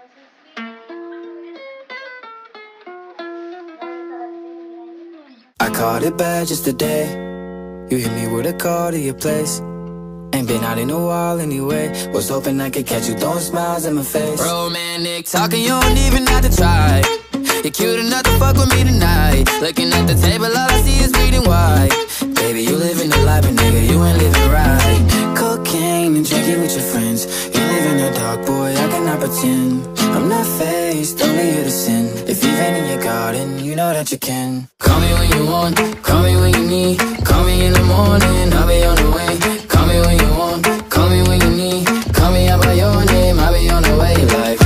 I caught it bad just today. You hit me with a call to your place. Ain't been out in a while anyway. Was hoping I could catch you throwing smiles in my face. Romantic talking, you don't even have to try. You're cute enough to fuck with me tonight. Looking at the table, all I see is bleeding white. Baby, you living the life, but nigga, you ain't living right. Cocaine and drinking with your friends. You live in the dark, boy, I cannot pretend. I'm not fazed, only here to sin. If you've been in your garden, you know that you can. Call me when you want, call me when you need. Call me in the morning, I'll be on the way. Call me when you want, call me when you need. Call me out by your name, I'll be on the way. Like,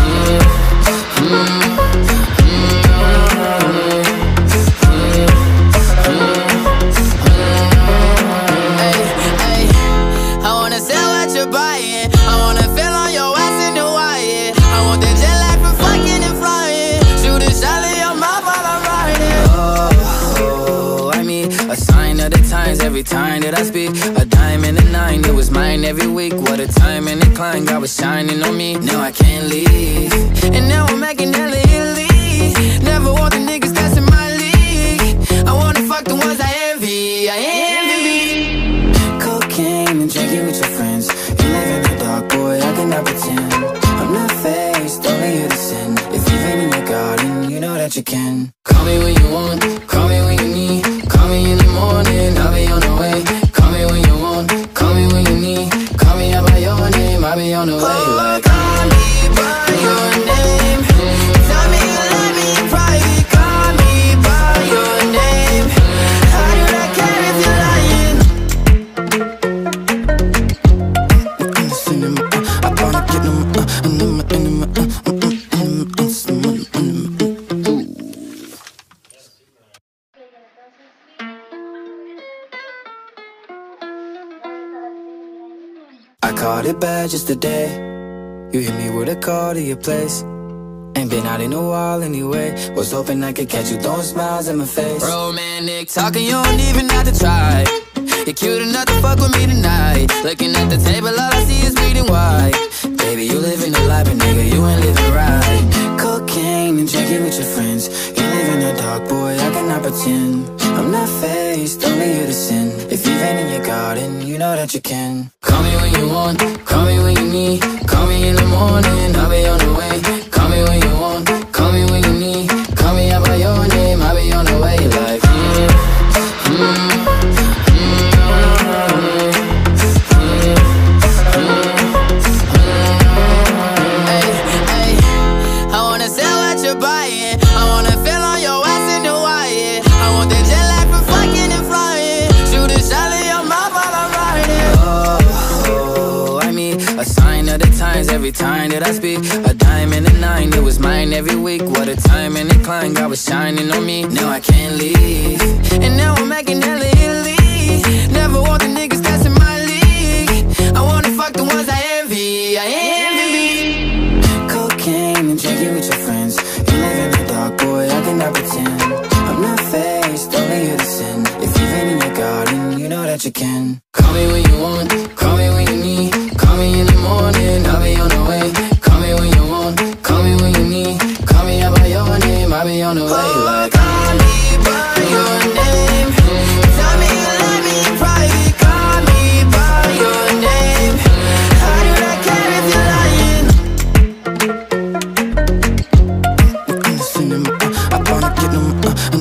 I wanna sell what you're buying. I wanna feel on your ass in Hawaii. I want the jet lag from fucking and flying. Shoot a shot in your mouth while I'm riding. Oh, I mean, a sign of the times every time that I speak. A diamond and a nine, it was mine every week. What a time and a climb, God was shining on me. Now I can't leave, and now I'm making hella Italy. Never want the niggas that's in my league. I wanna fuck the ones I envy. I envy. Cocaine and drinking with your friends. You live in the dark, boy, I cannot pretend. I'm not fazed, only here to sin. If you've been in your garden, you know that you can. Call me when you want, call me when you need. Call me in the morning, I'll be on the way. Call me when you want, call me when you need. Call me out by your name, I'll be on the way. Like, call me by your name. Tell me you love me in private. Call me by your name. How do I care if you're lying? I wanna get them, I caught it bad just today. You hit me with a call to your place. Ain't been out in a while anyway. Was hoping I could catch you throwing smiles in my face. Romantic talking, you don't even have to try. You're cute enough to fuck with me tonight. Looking at the table, all I see is bleeding white. Baby, you living the life, but nigga, you ain't living right. Cocaine and drinking with your friends. You live in the dark, boy, I cannot pretend. I'm not fazed, only here to sin. If you've been in your garden, you know that you can. Call me when you want, call me when you need. Call me in the morning, I'll be on the way. Call me when you want, call me when you need. Call me out by your name, I'll be on the way. Like, I wanna sell what you're buying. I wanna feel on your ass in Hawaii. I want the jet lag from fucking and flying. Shoot a shot in your mouth while I'm riding. Oh, I mean, a sign of the times every time that I speak. A diamond and a nine, it was mine every week. What a time and a climb, God was shining on me. Now I can't leave, And now I'm making hella Italy. Never want the niggas that's in my league. I wanna fuck the ones I envy. I envy. cocaine and drinking with your friends. You live in the dark, boy, I cannot pretend. I'm not fazed, only here to sin. If you've been in your garden, you know that you can. Call me when you want, call me when you need. Call me in the morning, I'll be on the way. Call me when you want, call me when you need. Call me out by your name, I'll be on the way. Like, call me by your name. Tell me you love me in private. Call me by your name. How do I care if you're lying? I wanna get them,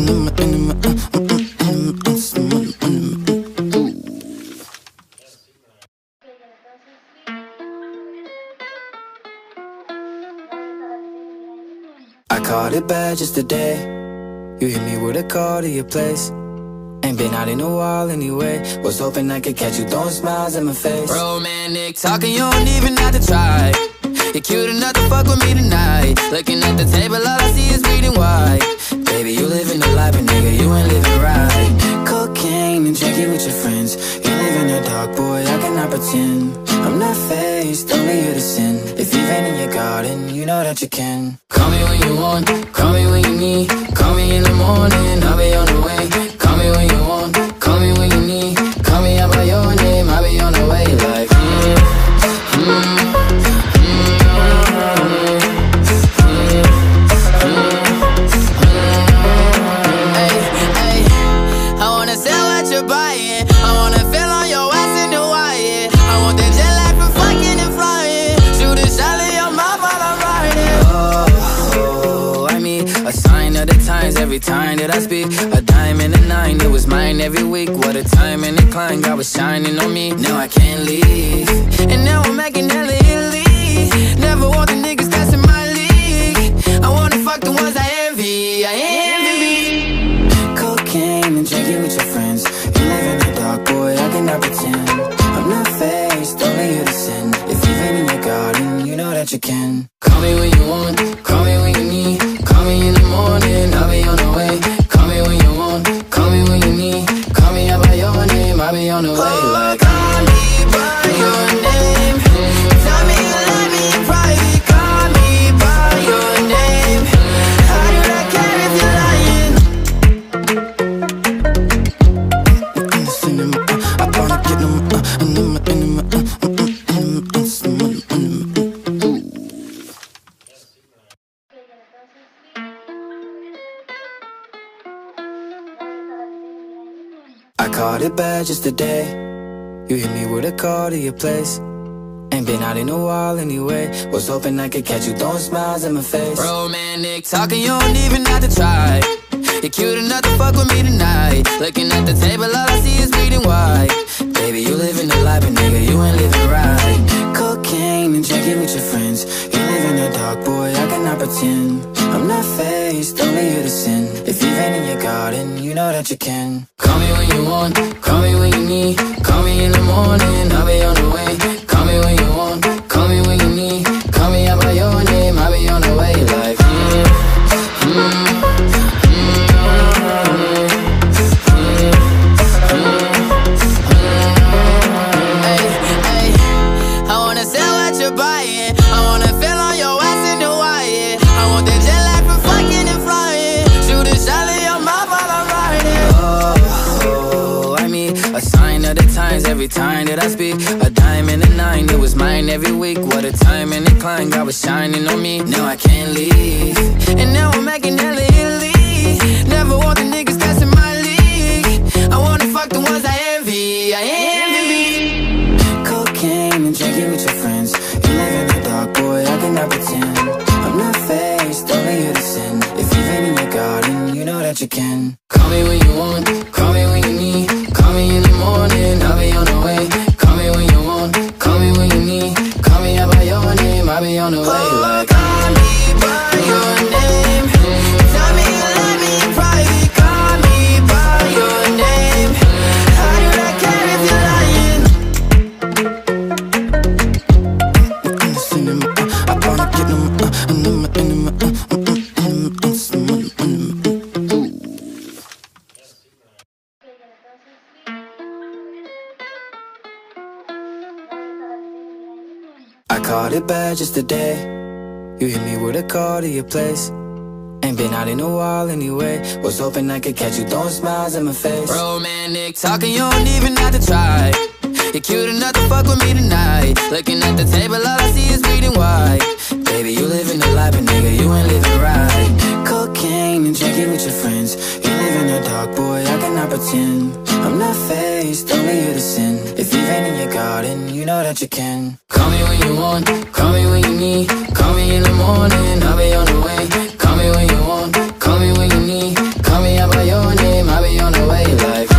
I caught it bad just today. You hit me with a call to your place. Ain't been out in a while anyway. Was hoping I could catch you throwing smiles in my face. Romantic talking, you don't even have to try. You're cute enough to fuck with me tonight. Looking at the table, all I see is bleeding white. Baby, you living the life, but nigga, you ain't living right. Cocaine and drinking with your friends. You live in the dark, boy, I cannot pretend. I'm not fazed, only here to sin. If you've been in your garden, you know that you can. Call me when you want, call me when you need. Call me in the morning, I'll be on the way. Call me when you want, call me when you need. Call me out by your name, I'll be on the way. Like, every time that I speak. A dime and a nine, it was mine every week. What a time and a climb, God was shining on me. Now I can't leave, and now I'm making hella Italy. Never want the niggas that's in my league. I wanna fuck the ones I envy, I envy. Cocaine and drinking with your friends. You live in the dark, boy, I cannot pretend. I'm not faced, only you to sin. If you've been in your garden, you know that you can. Call me when you want, call me when you need. Call me in the morning, I'll be on the way. Call me when you want, call me when you need. Call me out by your name, I'll be on the way. Like, call me by your name. Tell me you love me in private. Call me by your name. How do I care if you're lying? In the cinema, I wanna get them. I caught it bad just today. You hit me with a call to your place. Ain't been out in a while anyway. Was hoping I could catch you throwing smiles in my face. romantic talking, you don't even have to try. You're cute enough to fuck with me tonight. Looking at the table, all I see is bleeding white. Baby, you living the life, but nigga, you ain't living right. Cocaine and drinking with your friends. You live in the dark, boy, I cannot pretend. I'm not faced, only you to sin. If you've been in your garden, you know that you can. Call me when you want, call me when you need. Call me in the morning, I'll be on the way. Call me when you want, call me when you need. Call me out by your name, I'll be on the way. Like, I wanna sell what you're buying. I wanna feel on your ass in the wire. I want that jet lag from fucking and flying. Shoot a shot in your mouth while I'm riding. oh, I mean, a sign of the times every time that I speak. A dime and a nine, it was mine every week. What a time and a climb, God was shining on me. Now I can't leave, and now I'm making hella Italy. Never want the niggas that's in my league. I wanna fuck the ones I envy, I envy. Cocaine and drinking with your friends. You live in the dark, boy, I cannot pretend. I'm not faced, only you to sin. If you've been in your garden, you know that you can. call me when you want, call me when you need. Call me in the morning, I'll be on the way. Call me when you want, call me when you need. Call me out by your name, I'll be on the way. Like, call me by your name. Tell me you love me in private. Call me by your name. How do I care if you're lying? In the cinema, I wanna get them. I caught it bad just today. You hit me with a call to your place. Ain't been out in a while anyway. Was hoping I could catch you throwing smiles in my face. romantic talking, you don't even have to try. You're cute enough to fuck with me tonight. Looking at the table, all I see is bleeding white. Baby, you living the life, but nigga, you ain't living right. Cocaine and drinking with your friends. You live in the dark, boy, I cannot pretend. I'm not faced, only you to sin. If you've been in your garden, you know that you can. Call me when you want, call me when you need. Call me in the morning, I'll be on the way. Call me when you want, call me when you need. Call me out by your name, I'll be on the way. Like,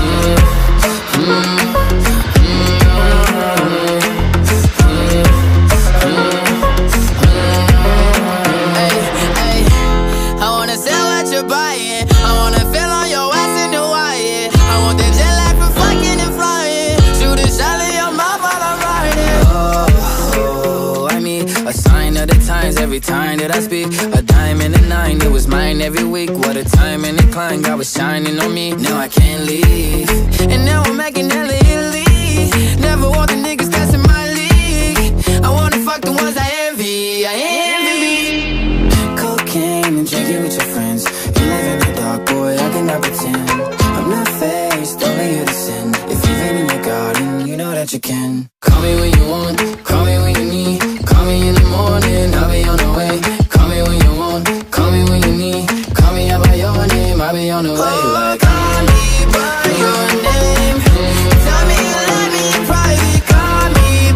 I wanna sell what you're buying. I wanna feel on your ass in the wire. I want that jet lag from fucking and flying. Shoot a shot in your mouth while I'm riding. oh, I mean, a sign of the times every time that I speak. A dime and a nine, it was mine every week. What a time and a climb, God was shining on me. Now I can't leave, and now I'm making hella Italy. Never want the niggas that's in my league. I wanna fuck the ones I envy, I envy. Cocaine and drinking with your friends. You live in the dark, boy, I cannot pretend. I'm not faced, only you to sin. If you've been in your garden, you know that you can. call me when you want, call me when you need. Call me in the morning, I'll be on the way. Call me when you want, call me when you need. Call me out by your name, I'll be on the way. Like, call me by your name. Tell me you love me in private. Call me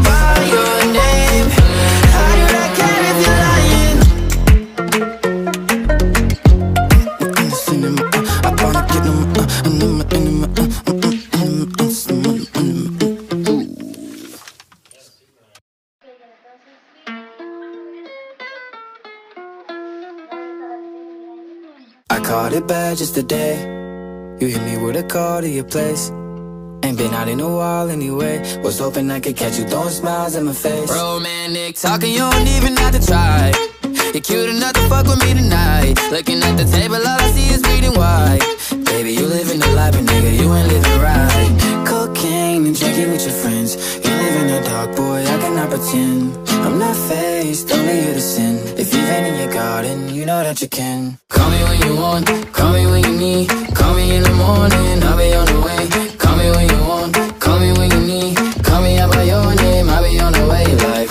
I caught it bad just today. You hit me with a call to your place. Ain't been out in a while anyway. Was hoping I could catch you throwing smiles in my face. Romantic talking, you don't even have to try. You're cute enough to fuck with me tonight. Looking at the table, all I see is bleeding white. Baby, you living the life, but nigga, you ain't living right. Cocaine and drinking with your friends. You live in the dark, boy, I cannot pretend. I'm not fazed, only here to sin. If you've been in your garden, you know that you can. Call me when you want, call me when you need. Call me in the morning, I'll be on the way. Call me when you want, call me when you need. Call me out by your name, I'll be on the way. Like,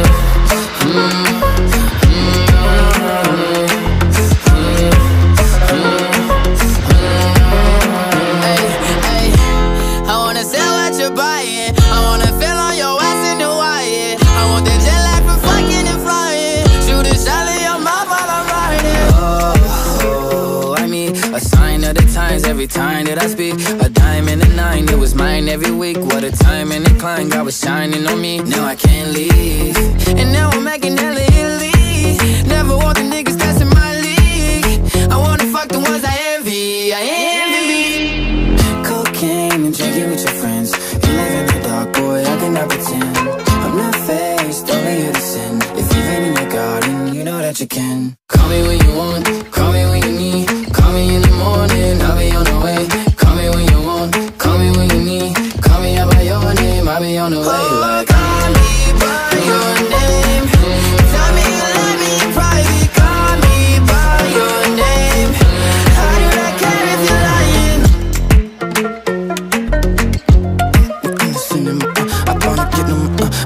I wanna sell what you're buying. I wanna feel on your ass in Hawaii. I want that jet lag for fucking and flying. Shoot a shot in your mouth while I'm riding. Oh, I mean, a sign of the times every time that I speak. A diamond and a 9, it was mine every week. What a time and a climb, God was shining on me. Now I can't leave, And now I'm making hella Italy. Never want the niggas that's in my league. I wanna fuck the ones I envy. I envy. cocaine and drinking with your friends. You live in the dark, boy, I cannot pretend. I'm not fazed, only here to sin. If you've been in your garden, you know that you can. Call me when you want, call me when you need. Call me in the morning, I'll be on the way. Call me when you want, call me when you need. Call me out by your name, I'll be on the way. Like, call me by your name. Tell me you love me in private. Call me by your name. How do I care if you're lying? I wanna get them,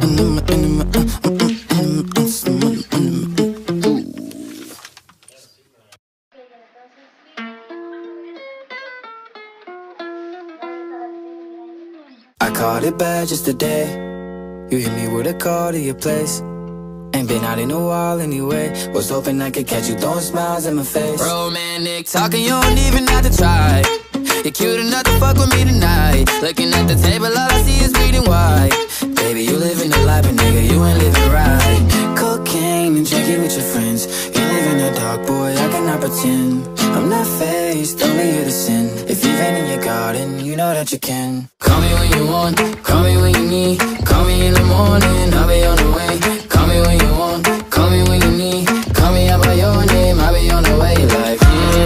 I caught it bad just today. You hit me with a call to your place. Ain't been out in a while anyway. Was hoping I could catch you throwing smiles in my face. Romantic talking, you don't even have to try. You're cute enough to fuck with me tonight. Looking at the table, all I see is bleeding white. Baby, you living the life, but nigga, you ain't living right. Cocaine and drinking with your friends. You live in the dark, boy, I cannot pretend. I'm not fazed, only here to sin. If you've been in your garden, you know that you can. Call me when you want, call me when you need. Call me in the morning, I'll be on the way. Call me when you want, call me when you need. Call me out by your name, I'll be on the way. Like,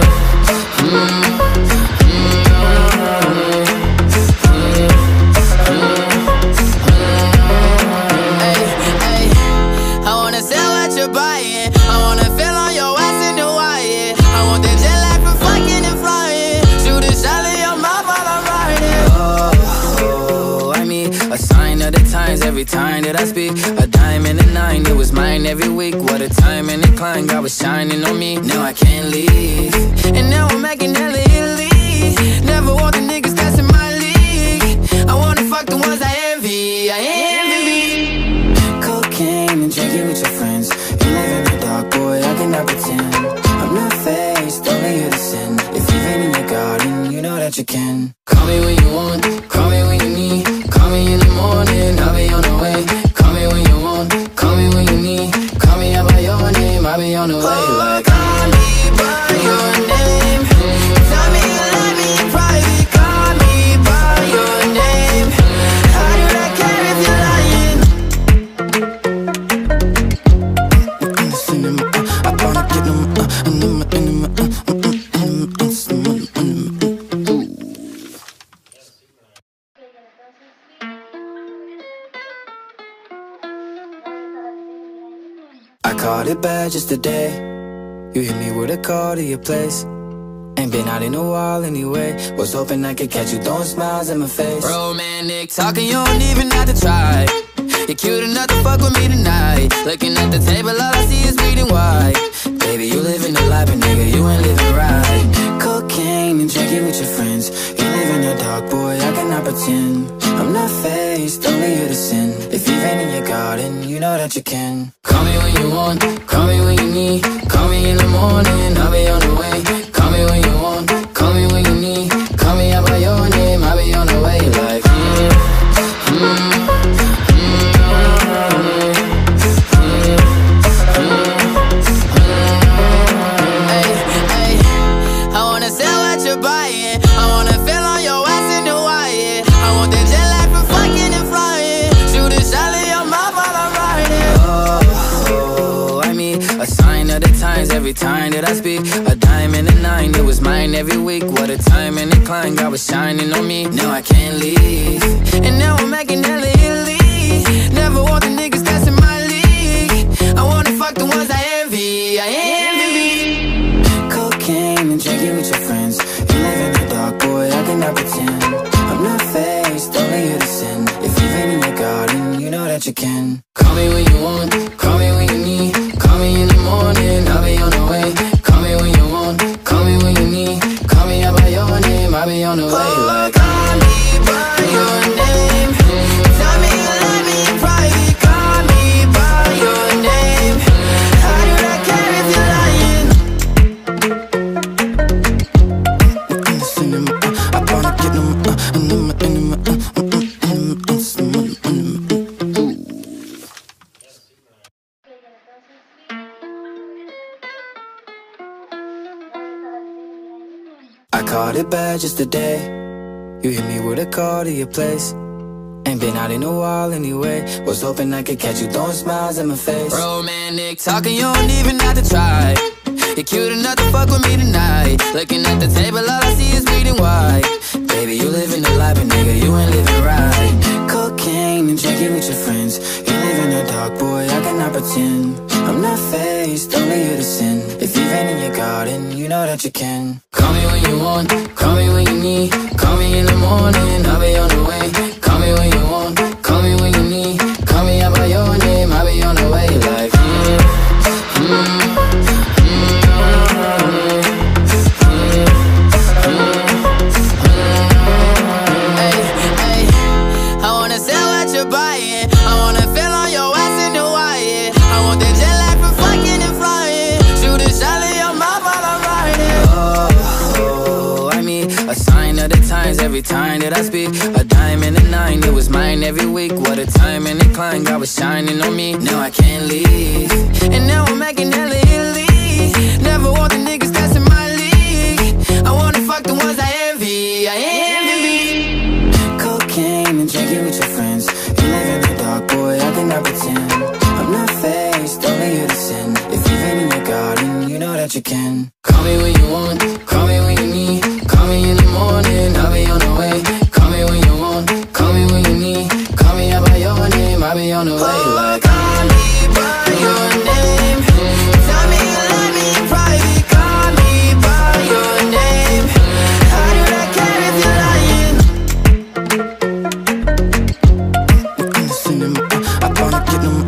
I wanna sell what you're buying. I wanna feel on your ass in Hawaii. I want that jet lag for fucking and flying. Shoot a shot in your mouth while I'm riding. Oh, I mean, a sign of the times every time that I speak. A diamond and a 9, it was mine every week. What a time and a climb, God was shining on me. Now I can't leave, And now I'm making hella Italy. Never want the niggas that's in my league. I wanna fuck the ones I envy. I envy. cocaine and drinking with your friends. You live in the dark, boy, I cannot pretend. I'm not fazed, only here to sin. If you've been in your garden, you know that you can. Call me when you want, call me when you need. Call me in the morning, I'll be on the way. Call me when you want, call me when you need. Call me out by your name, I'll be on the way. Like, call me by your name. Tell me you love me in private. Call me by your name. How do I care if you're lying? I wanna get them, I caught it bad just today. You hit me with a call to your place. Ain't been out in a while anyway. Was hoping I could catch you throwing smiles in my face. Romantic talking, you don't even have to try. You're cute enough to fuck with me tonight. Looking at the table, all I see is bleeding white. Baby, you living the life, but nigga, you ain't living right. Cocaine and drinking with your friends. You live in the dark, boy, I cannot pretend. I'm not fazed, only here to sin. If you've been in your garden, you know that you can. Call me when you want, call me when you need. Call me in the morning, I'll be on the way. Call me when you want, call me when you need. Call me out by your name, I'll be on the way. Like, of the times, every time that I speak. A dime and a nine, it was mine every week. What a time and a climb, God was shining on me. Now I can't leave, and now I'm making hella Italy. Never want the niggas that's in my league. I wanna fuck the ones I envy, I envy. Cocaine and drinking with your friends. You live in the dark, boy, I cannot pretend. I'm not fazed, only here to sin. If you've been in your garden, you know that you can. Call me when you want, call me when you need. Call me in the morning, I'll be on the way. Call me when you want, call me when you need. Call me out by your name, I'll be on the way. Like, call me by your name. Tell me you love me in private. Call me by your name. How do I care if you're lying? I wanna get them. I caught it bad just today. You hit me with a call to your place. Ain't been out in a while anyway. Was hoping I could catch you throwing smiles in my face. romantic talking, you don't even have to try. You're cute enough to fuck with me tonight. Looking at the table, all I see is bleeding white. Baby, you living the life, but nigga, you ain't living right. Cocaine and drinking with your friends. You live in the dark, boy, I cannot pretend. I'm not fazed, only here to sin. If you've been in your garden, you know that you can. Call me when you want, call me when you need. Call me in the morning, I'll be on the way. Call me when you want, call me when you need. Call me out by your name, I'll be on the way. Like, I wanna sell what you're buying. I wanna feel on your ass in the wire. I want the jet lag from fucking and flying. Shoot a shot in your mouth while I'm riding. oh, I mean, a sign of the times, every time that I speak. A dime and a nine, it was mine every week. What a time and a climb, God was shining on me. Now I can't leave, and now I'm making hella Italy. Never want the niggas that's in my league. I wanna fuck the ones I envy, I envy. Cocaine and drinking with your friends. You live in the dark, boy, I cannot pretend. I'm not fazed, only here to sin. If you've been in your garden, you know that you can. call me when you want, call me when you need. Call me in the morning, I'll be on the way. Call me when you want, call me when you need. Call me out by your name, I'll be on the way. Like, call me by your name. Tell me you love me in private. Call me by your name. How do I care if you're lying? I wanna get them.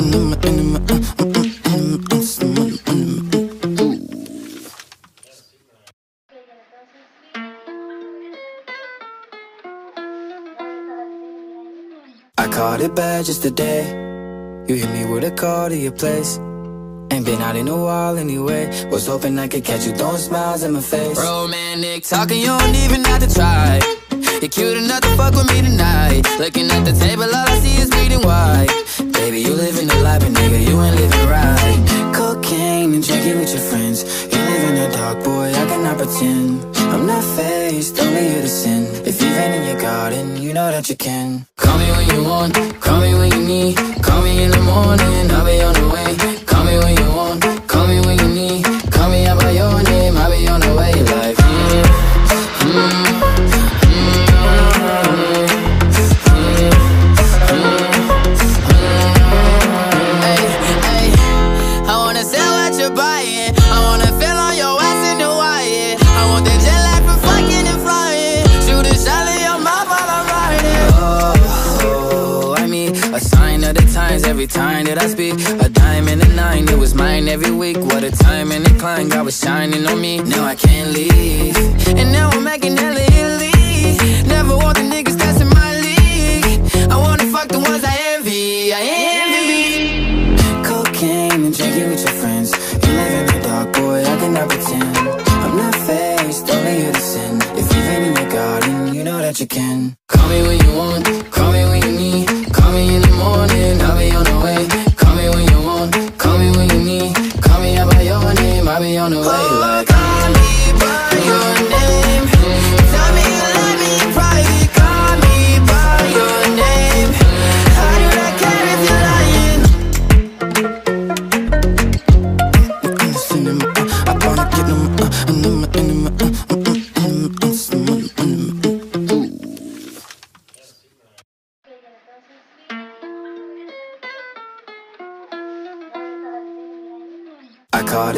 I caught it bad just today. You hit me with a call to your place. Ain't been out in a while anyway. Was hoping I could catch you throwing smiles in my face. romantic talking, you don't even have to try. You're cute enough to fuck with me tonight. Looking at the table, all I see is bleeding white. Baby, you living the life, but nigga, you ain't living right. Cocaine and drinking with your friends. You live in the dark, boy, I cannot pretend. I'm not fazed, only here to sin. If you've been in your garden, you know that you can. Call me when you want, call me when you need. Call me in the morning, I'll be on the way. Call me when you want, call me when you need. Call me out by your name, I'll be on the way. Like, I wanna sell what you're buying. I wanna feel on your ass in the wire. I want the jet lag from fucking and flying. Shoot a shot in your mouth while I'm riding. oh, I mean, a sign of the times, every time that I speak. A dime and a nine, it was mine every week. What a time and a climb, God was shining on me. Now I can't leave, and now I'm making hella Italy. Never want the niggas that's in my league. I wanna fuck the ones I envy, I envy. Cocaine and drinking with your friends. You live in the dark, boy, I cannot pretend. I'm not fazed, only here to sin. If you've been in your garden, you know that you can. call me when you want, call me when you need. Call me in the morning, I'll be on the way. Call me when you want, call me when you need. Call me out by your name, I'll be on the way. Like, call me by your name. Tell me you love me in private. Call me by your name. How do I care if you're lying?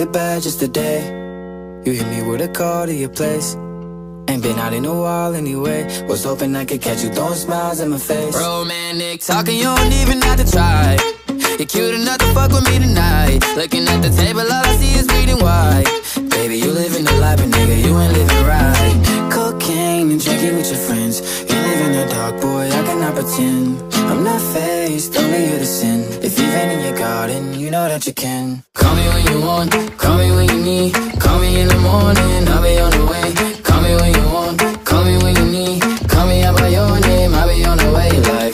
it bad just today. You hit me with a call to your place. Ain't been out in a while anyway. Was hoping I could catch you throwing smiles in my face. Romantic talking, you don't even have to try. You're cute enough to fuck with me tonight. Looking at the table, all I see is bleeding white. Baby, you living the life, but nigga, you ain't living right. Cocaine and drinking with your friends. You live in the dark, boy, I cannot pretend. I'm not fazed, only you to sin. If you've been in your garden, you know that you can. Call me when you want, call me when you need. Call me in the morning, I'll be on the way. Call me when you want, call me when you need. Call me out by your name, I'll be on the way. Like,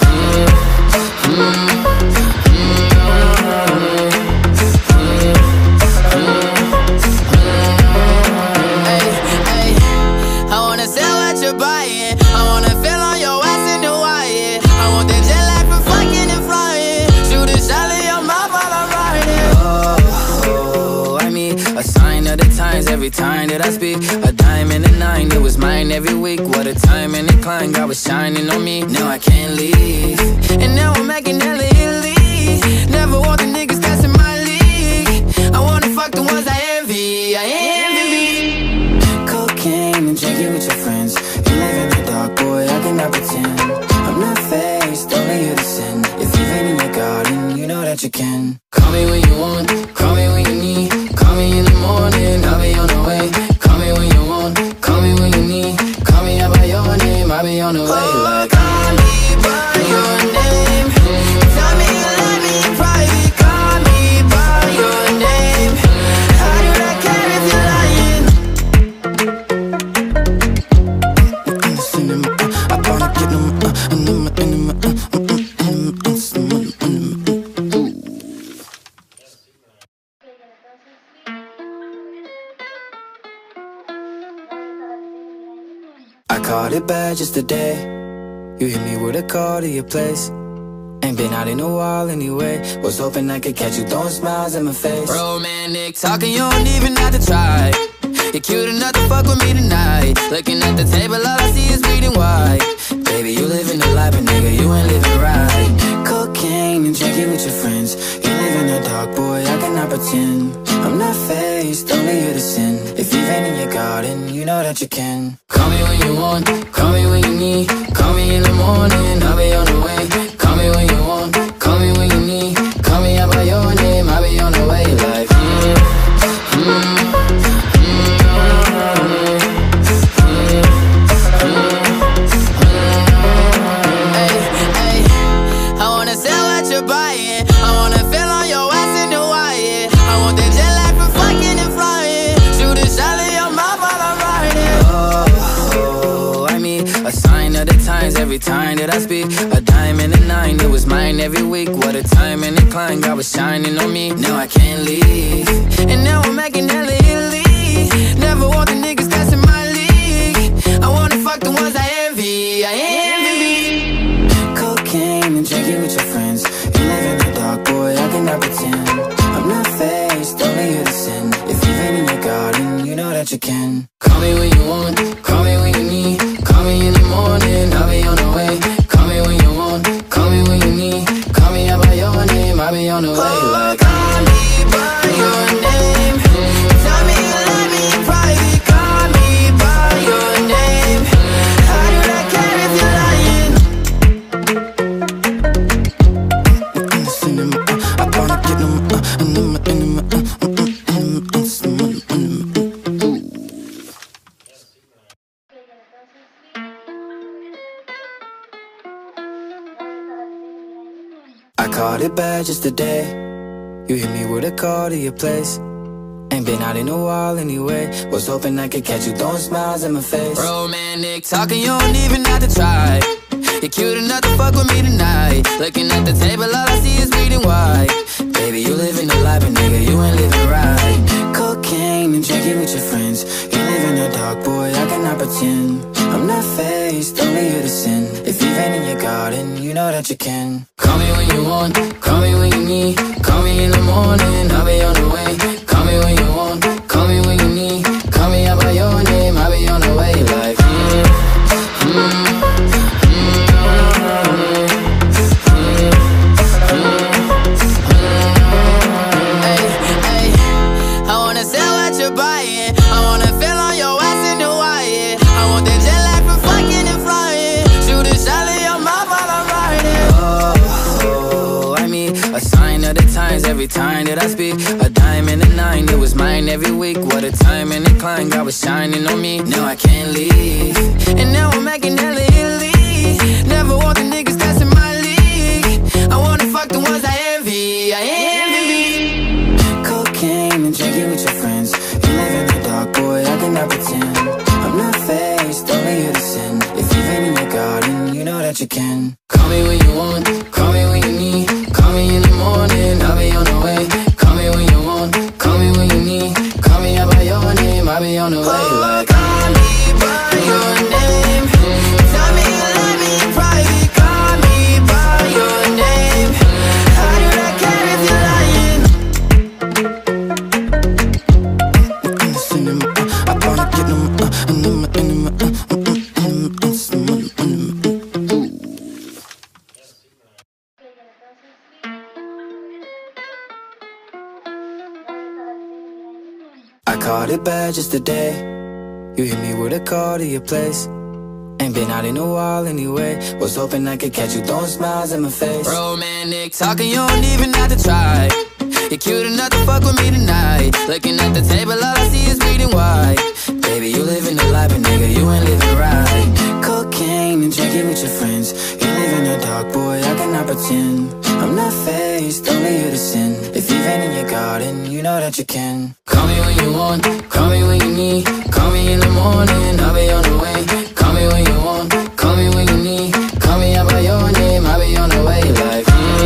I wanna sell what you're buying. I wanna feel on your ass in the wire. I want that jet lag for fucking and flying. Shoot a shot in your mouth while I'm riding. Oh, I mean, a sign of the times every time that I speak. A dime and a nine, it was mine every week. What a time and a climb, God was shining on me. Now I can't leave, And now I'm making hella Italy. Never want the niggas that's in my league. I wanna fuck the ones I envy. I envy. cocaine and drinking with your friends. You live in the dark, boy, I cannot pretend. I'm not fazed, only you to sin. If you've been in your garden, you know that you can. Call me when you want, call me when you need. Call me in the morning, I'll be on the way. Call me when you want, call me when you need. Call me out by your name, I'll be on the way. Like, call me by your name. Tell me you love me in private. Call me by your name. How do I care if you're lying? I wanna get them, I caught it bad just today. You hit me with a call to your place. Ain't been out in a while anyway. Was hoping I could catch you throwing smiles in my face. Romantic talking, you don't even have to try. You're cute enough to fuck with me tonight. Looking at the table, all I see is bleeding white. Baby, you living the life, but nigga, you ain't living right. Cocaine and drinking with your friends. You live in the dark, boy, I cannot pretend. I'm not fazed, only you to sin. If you've been in your garden, you know that you can. Call me when you want, call me when you need. Call me in the morning, I'll be on the way. Call me when you want, call me when you need. Call me out by your name, I'll be on the way. Like, I wanna sell what you're buying. I wanna feel on your ass in the wire. I want that jet lag for fucking and flying. Shoot a shot in your mouth while I'm riding. Oh, I mean, a sign of the times every time that I speak. A dime and a nine, it was mine every week. What a time and a climb, God was shining on me. Now I can't leave, And now I'm making hella Italy. Never want the niggas that's in my league. I wanna fuck the ones I envy. I envy. cocaine and drinking with your friends. You live in the dark, boy, I cannot pretend. I'm not fazed, only you to sin. If you've been in your garden, you know that you can. Call me when you want, call me when you need. Call me in the morning, I'll be on the way. Call me when you want, call me when you need. Call me out by your name, I'll be on the way. Like, call me by your name. Tell me you love me in private. Call me by your name. How do I care if you're lying? I wanna get them, I caught it bad just today. You hit me with a call to your place. Ain't been out in a while anyway. Was hoping I could catch you throwing smiles in my face. Romantic talking, you don't even have to try. You're cute enough to fuck with me tonight. Looking at the table, all I see is bleeding white. Baby, you living the life, but nigga, you ain't living right. Cocaine and drinking with your friends. You live in the dark, boy, I cannot pretend. I'm not fazed, only you to sin. If you've been in your garden, you know that you can. Call me when you want, call me when you need. Call me in the morning, I'll be on the way. Call me when you want, call me when you need. Call me out by your name, I'll be on the way. Like, I wanna sell what you're buying. I wanna feel on your ass in Hawaii. I want that jet lag from fucking and flying. Shoot a shot in your mouth while I'm riding. Oh, I mean, a sign of the times every time that I speak. A dime and a nine, it was mine every week. What a time and a climb, God was shining on me. Now I can't leave, and now I'm making hella Italy. Never want the niggas that's in my league. I wanna fuck the ones I envy. I envy. Cocaine and drinking with your friends. You live in the dark, boy, I cannot pretend. I'm not faced, only you to sin. If you've been in your garden, you know that you can. Call me when you want, call me when you need. Call me in the morning, I'll be on the way. Call me when you want, call me when you need. Call me out by your name, I'll be on the way. Like, call me by your name. Tell me you love me in private. Call me by your name. How do I care if you're lying? I wanna get them, I caught it bad just today. You hit me with a call to your place. Ain't been out in a while anyway. Was hoping I could catch you throwing smiles in my face. Romantic talking, you don't even have to try. You're cute enough to fuck with me tonight. Looking at the table, all I see is bleeding white. Baby, you living the life, but nigga, you ain't living right. Cocaine and drinking with your friends. You live in the dark, boy, I cannot pretend. I'm not faced, only you to sin. If you've been in your garden, you know that you can. Call me when you want, call me when you need. Call me in the morning, I'll be on the way. Call me when you want, call me when you need. Call me out by your name, I'll be on the way. Like,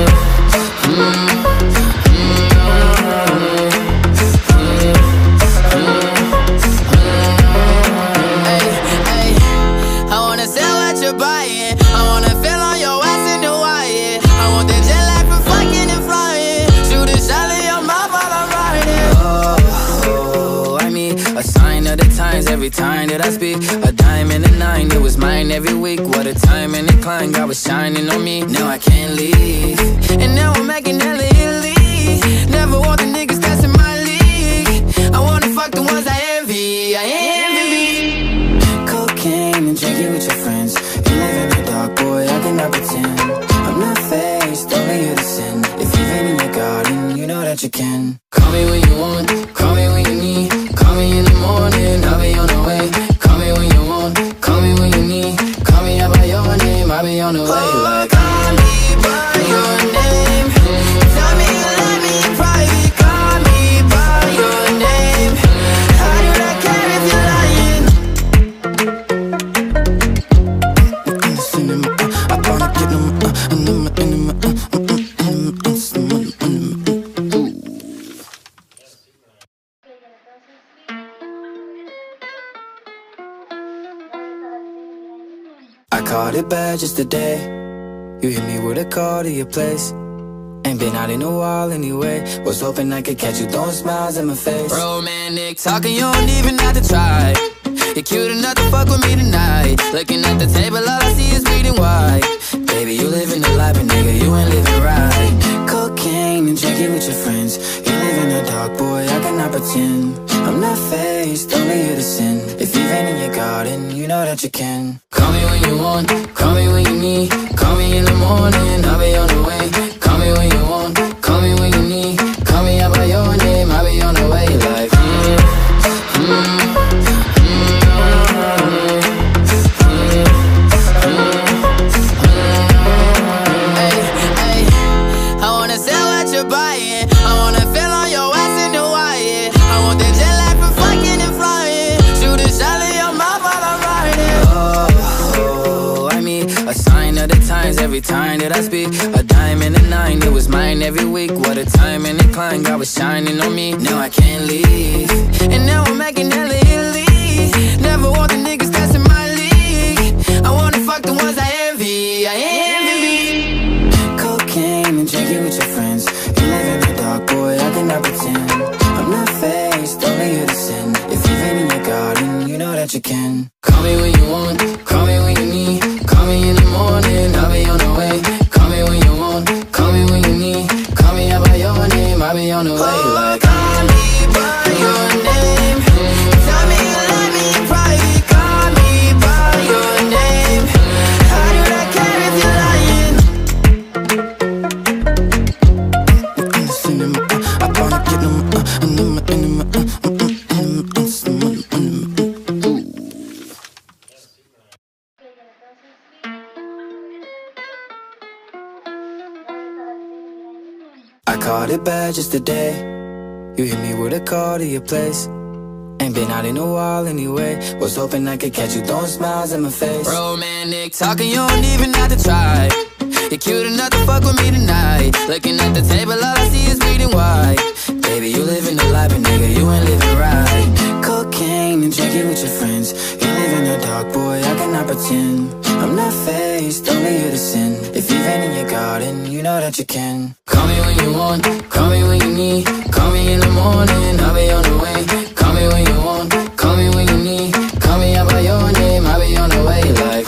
I wanna sell what you're buying. I wanna feel on your ass in Hawaii. I want that jet lag from fucking and flying. Shoot a shot in your mouth while I'm riding. Oh, I mean, a sign of the times every time that I speak. A dime and a nine, it was mine every week. What a time and a climb, God was shining on me. Now I can't leave, and now I'm making hella Italy. Never want the niggas that's in my league. I wanna fuck the ones I envy. I envy. cocaine and drinking with your friends. You live in the dark, boy, I cannot pretend. I'm not faced, only you to sin. If you've been in your garden, you know that you can. Call me when you want, call me when you need. Call me in the morning, I'll be on the way. Call me when you want, call me when you need. Call me out by your name, I'll be on the way. Like, call me by your name. Tell me you love me in private. Call me by your name. How do I care if you're lying? I wanna get them, I caught it bad just today. You hit me with a call to your place. Ain't been out in a while anyway. Was hoping I could catch you throwing smiles in my face. Romantic talking, you don't even have to try. You're cute enough to fuck with me tonight. Looking at the table, all I see is bleeding white. Baby, you living the life, but nigga, you ain't living right. Cocaine and drinking with your friends. You live in the dark, boy, I cannot pretend. I'm not faced, only you to sin. If you've been in your garden, you know that you can. Call me when you want, call me when you need. Call me in the morning, I'll be on the way. Call me when you want, call me when you need. Call me out by your name, I'll be on the way. Like, I wanna sell what you're buying. I wanna feel on your ass in Hawaii. I want that jet lag from fucking and flying. Shoot a shot in your mouth while I'm riding. Oh, I mean, a sign of the times every time that I speak. A dime and a nine, it was mine every week. What a time and a climb, God was shining on me. Now I can't leave, and now I'm making hella Italy. Never want the niggas that's in my league. I wanna fuck the ones I envy. I envy. cocaine and drinking with your friends. You live in the dark, boy, I cannot pretend. I'm not faced, only you to sin. If you've been in your garden, you know that you can. Call me when you want, call me when you need. Call me in the morning, I'll be on the way. Call me when you want, call me when you need. Call me out by your name, I'll be on the way. Like, call me by your name. it bad just today. You hit me with a call to your place. Ain't been out in a while anyway. Was hoping I could catch you throwing smiles in my face. Romantic talking, you don't even have to try. You're cute enough to fuck with me tonight. Looking at the table, all I see is bleeding white. Baby, you living the life, but nigga, you ain't living right. Cocaine and drinking with your friends. You live in the dark, boy, I cannot pretend. I'm not fazed, only you to sin. If you've been in your garden, you know that you can. Call me when you want, call me when you need. Call me in the morning, I'll be on the way. Call me when you want, call me when you need. Call me out by your name, I'll be on the way. Like,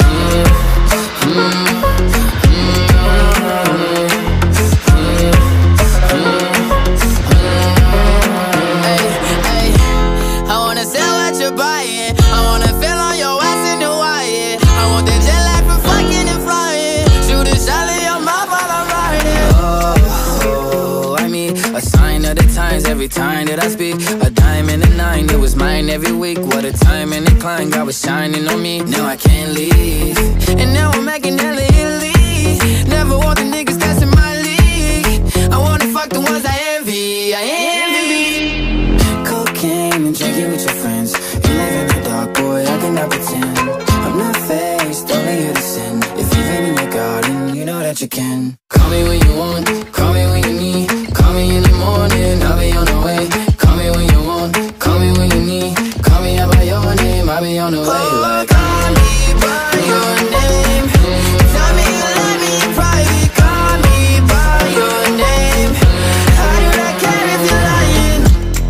every time that I speak, a dime and a nine, it was mine every week. What a time and a climb, God was shining on me. Now I can't leave, and now I'm making hella Italy. Never want the niggas that's in my league. I wanna fuck the ones I envy, I envy. Cocaine and drinking with your friends. You live in the dark, boy, I cannot pretend. I'm not faced, only you to sin. If you've been in your garden, you know that you can. Call me when you want, call me when you need. Call me in the morning, I'll be on the way. Call me when you want, call me when you need. Call me out by your name, I'll be on the way. Like, call me by your name. Tell me you love me in private. Call me by your name. How do I care if you're lying?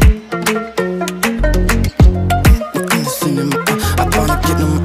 I wanna get them.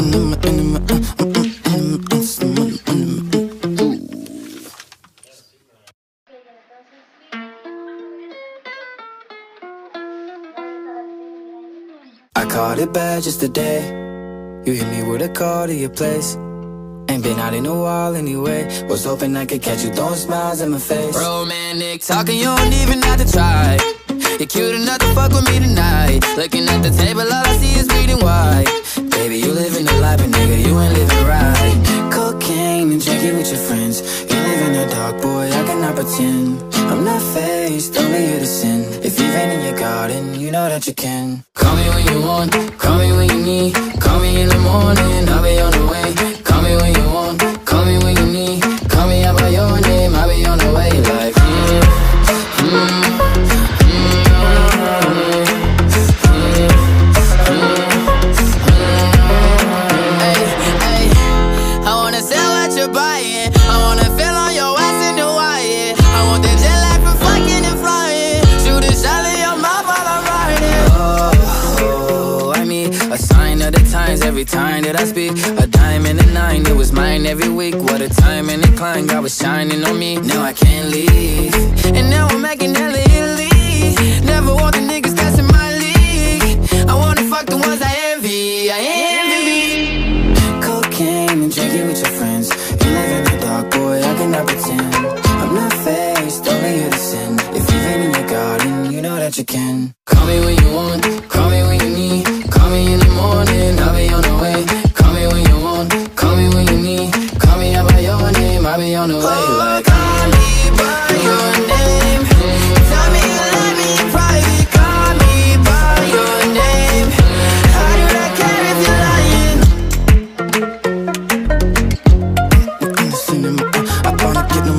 I caught it bad just today. You hit me with a call to your place. Ain't been out in a while anyway. Was hoping I could catch you throwing smiles in my face. Romantic talking, you don't even have to try. You're cute enough to fuck with me tonight. Looking at the table, all I see is bleeding white. Baby, you living the life, but nigga, you ain't living right. Cocaine and drinking with your friends. You live in the dark, boy, I cannot pretend. I'm not faced, only you to sin. If you've been in your garden, you know that you can. Call me when you want, call me when you need. Call me in the morning, I'll be on the way. Call me when you want, call me when you need. Call me out by your name, I'll be on the way. Like, I wanna sell what you're buying. I wanna feel on your ass in Hawaii. I want that jet lag from fucking and flying. Shoot a shot in your mouth while I'm riding. Oh, I mean, a sign of the times every time that I speak. A dime and a nine, it was mine every week. What a time and a climb, God was shining on me. Now I can't leave, and now I'm making hella Italy. Never want the niggas that's in my league. I wanna fuck the ones I envy, I envy. Cocaine and drinking with your friends. You live in the dark, boy, I cannot pretend. I'm not faced, only you to sin. If you've been in your garden, you know that you can. call me when you want, call me when you need. Call me in the morning, I'll be on the way. Call me when you want, call me when you need. Call me out by your name, I'll be on the way. Like, call me by your name. Tell me you love me in private. Call me by your name. How do I care if you're lying? I wanna get them.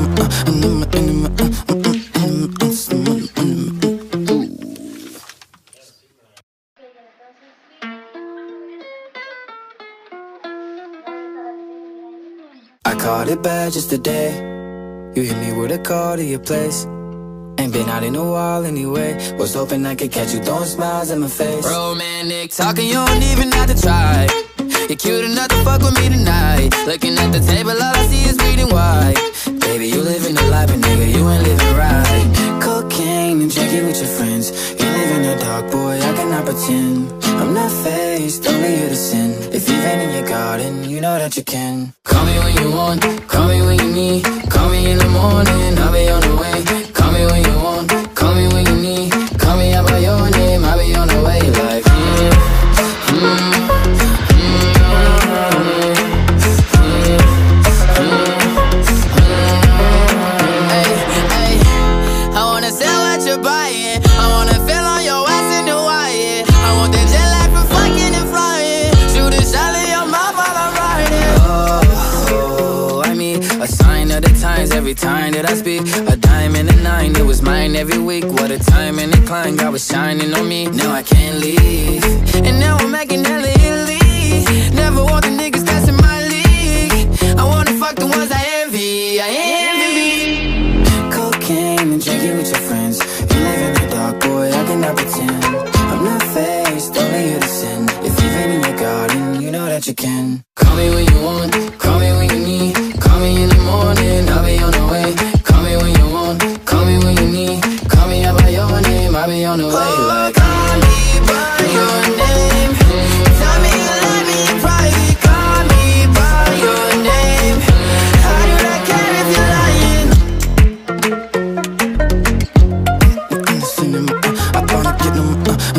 I caught it bad just today. You hit me with a call to your place. Ain't been out in a while anyway. Was hoping I could catch you throwing smiles in my face. romantic talking, you don't even have to try. You're cute enough to fuck with me tonight. Looking at the table, all I see is bleeding white. Baby, you living the life, but nigga, you ain't living right. Cocaine and drinking with your friends. You live in the dark, boy, I cannot pretend. I'm not faced, only you to sin. If you've been in your garden, you know that you can. Call me when you want, call me when you need. Call me in the morning, I'll be on the way. Call me when you want, call me when you need. Call me out by your name, I'll be on the way. Like, I wanna every time that I speak. A dime and a nine, it was mine every week. What a time and a climb, God was shining on me. Now I can't leave, and now I'm making hella Italy. Never want the niggas that's in my league. I wanna fuck the ones I envy, I envy. Cocaine and drinking with your friends. You live in the dark, boy, I cannot pretend. I'm not faced, only you to sin. If you've been in your garden, you know that you can. Call me when you want, call me when you need. Call me in the morning, I'll be on the way. Call me when you want, call me when you need. Call me out by your name, I'll be on the way. Like, call me by your name. Tell me you love me in private. Call me by your name. How do I care if you're lying? I wanna get them.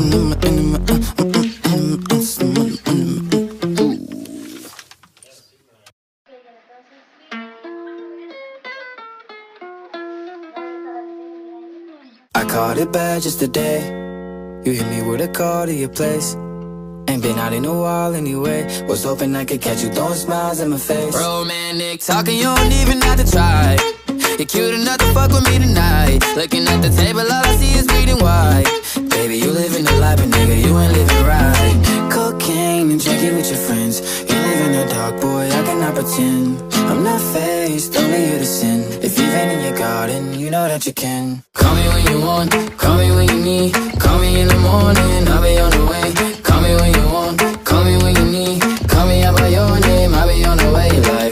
I caught it bad just today. You hit me with a call to your place. Ain't been out in a while anyway. Was hoping I could catch you throwing smiles in my face. romantic talking, you don't even have to try. You're cute enough to fuck with me tonight. Looking at the table, all I see is bleeding white. Baby, you living the life, but nigga, you ain't living right. Cocaine and drinking with your friends. You live in the dark, boy, I cannot pretend. I'm not faced, only you to sin. If you've been in your garden, you know that you can. Call me when you want, call me when you need. Call me in the morning, I'll be on the way. Call me when you want, call me when you need. Call me out by your name, I'll be on the way. Like,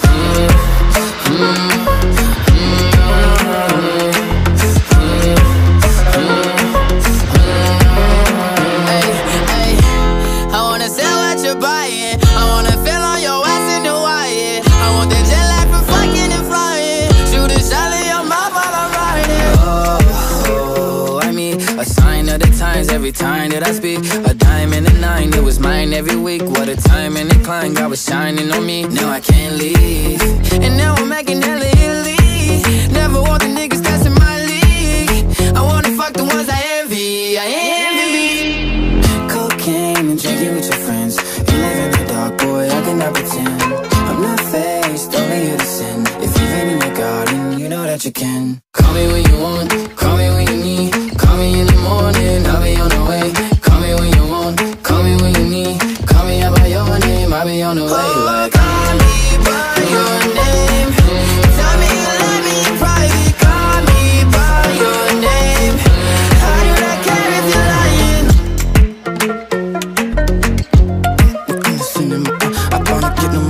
Hey, hey, I wanna sell what you're buying. I wanna feel on your ass in Hawaii. I want that jet lag for fucking and flying. Shoot a shot in your mouth while I'm riding. oh, I mean, a sign of the times every time that I speak. A dime and a nine, it was mine every week. What a time and a climb, God was shining on me. Now I can't leave, And now I'm making hella Italy. Never want the niggas that's in my league. I wanna fuck the ones I envy, I envy. cocaine and drinking with your friends. You live in the dark, boy, I cannot pretend. I'm not faced, only you to sin. If you've been in your garden, you know that you can. call me when you want, call me when you need. Call me in the morning, I'll be on the way. Call me when you want, call me when you need. Call me out by your name, I'll be on the way. Like, Call me by your name. Tell me you love me in private. Call me by your name. How do I care if you're lying? I wanna get them.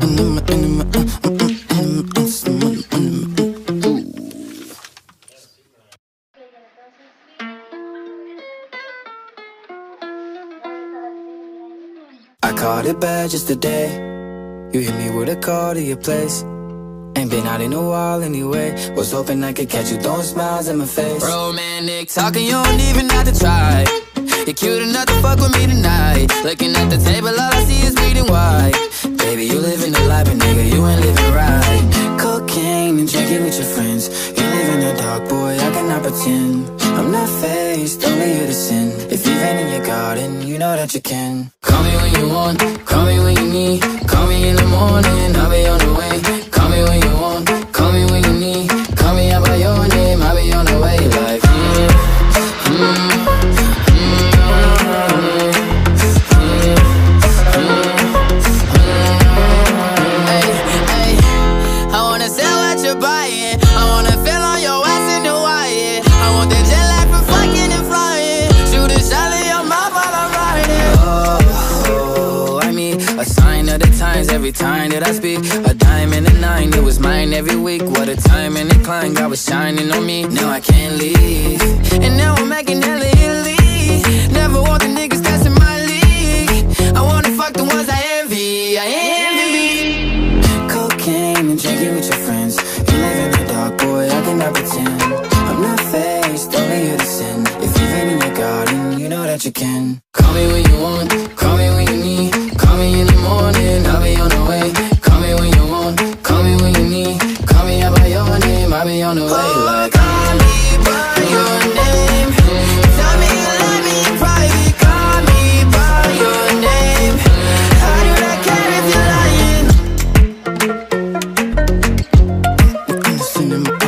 I caught it bad just today. You hit me with a call to your place. Ain't been out in a while anyway. Was hoping I could catch you throwing smiles in my face. Romantic talking, you don't even have to try. You're cute enough to fuck with me tonight. Looking at the table, all I see is bleeding white. Baby, you living the life, but nigga, you ain't living right. Cocaine and drinking with your friends. You live in the dark, boy, I cannot pretend. I'm not faced, only you to sin. If you've been in your garden, you know that you can. Call me when you want, call me when you need. Call me in the morning, I'll be on the way. Call me when you want, call me when you need. Call me out by your name, I'll be on the way. Like, hey, hey, I wanna sell what you're buying. I wanna feel on your ass in Hawaii. I want that jet lag for fucking and flying. Shoot a shot in your mouth while I'm riding. Oh, I mean, a sign of the times every time that I speak. A dime and a nine, it was mine every week. What a time and a climb, God was shining on me. Now I can't leave, And now I'm making hella Italy. Never want the niggas that's in my league. I wanna fuck the ones I envy, I envy. cocaine and drinking with your friends. You live in the dark, boy, I cannot pretend. I'm not faced, only you to sin. If you've been in your garden, you know that you can. Call me when you want, call me when you need. Call me in the morning, I'll be on the way. Call me when you want, call me when you need. Call me out by your name, I'll be on the way. Like, Call me by your name. Tell me you love me in private. Call me by your name. How do I care if you're lying?